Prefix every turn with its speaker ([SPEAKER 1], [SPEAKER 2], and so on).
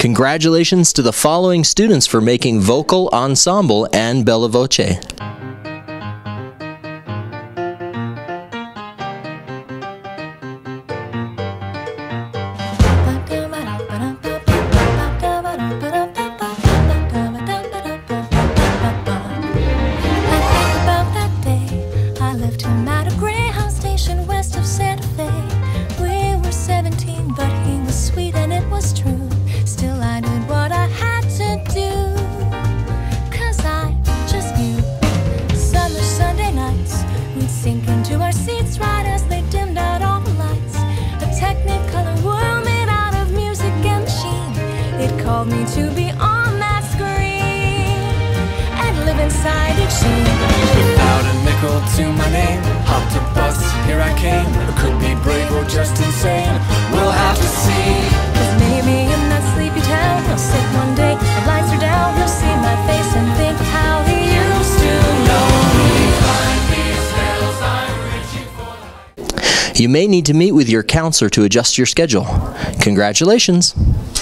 [SPEAKER 1] Congratulations to the following students for making vocal ensemble and Bella Voce.
[SPEAKER 2] Sink into our seats right as they dimmed out all the lights. A technicolor world made out of music and machine. It called me to be on that screen and live inside each scene.
[SPEAKER 3] Without a nickel to my name, hopped a bus, here I came. I could be brave or just insane, we'll have to see.
[SPEAKER 2] 'Cause maybe in that sleepy town I'll sit one day, the lights are down, you'll see my face and think how he used to know me.
[SPEAKER 1] You may need to meet with your counselor to adjust your schedule. Congratulations!